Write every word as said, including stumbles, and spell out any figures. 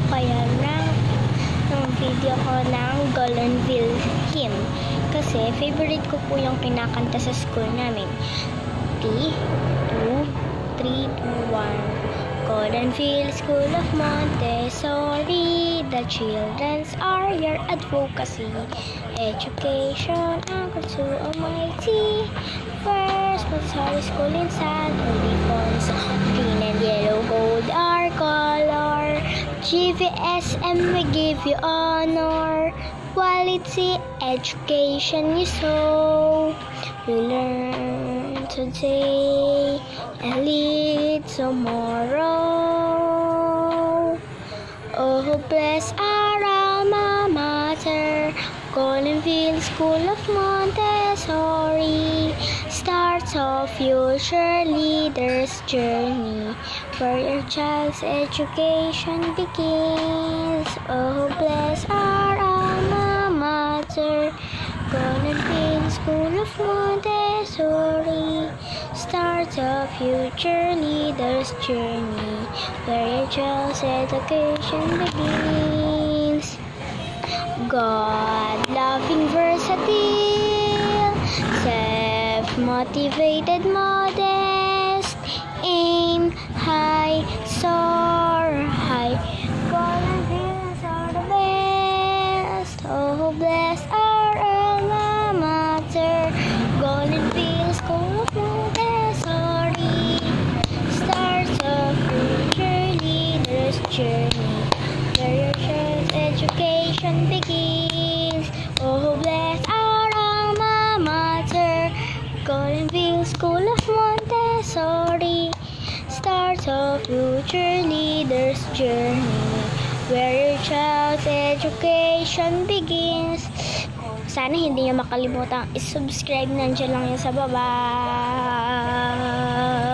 kaya ng, ng video ko ng Goldenville Hymn. Kasi favorite ko po yung kinakanta sa school namin. three, two, three, two, one. Goldenville School of Montessori, the children's are your advocacy. Education, anchor to Almighty. First Montessori school in San Ildefonso. Green and yellow, gold our color. G V S M we give you honor. Quality education you sow. You learn today and lead tomorrow. Oh, bless our alma mater, Goldenville School of Montessori. Starts of future leaders' journey, where your child's education begins. Oh, bless our alma mater, Goldenville School of Montessori. Start a future leader's journey, where your child's education begins. God-loving, versatile, self-motivated, modest, aim high, soar high. Goldenvilles are the best. Oh, bless our alma mater, Goldenville School of Montessori. Starts a future leader's journey, where your child's education begins. Oh, bless our alma mater, Goldenville School of Montessori. Starts a future leader's journey, where your child's education begins. Sana hindi niyo makalimutan i-subscribe, nandiyan lang yan sa baba.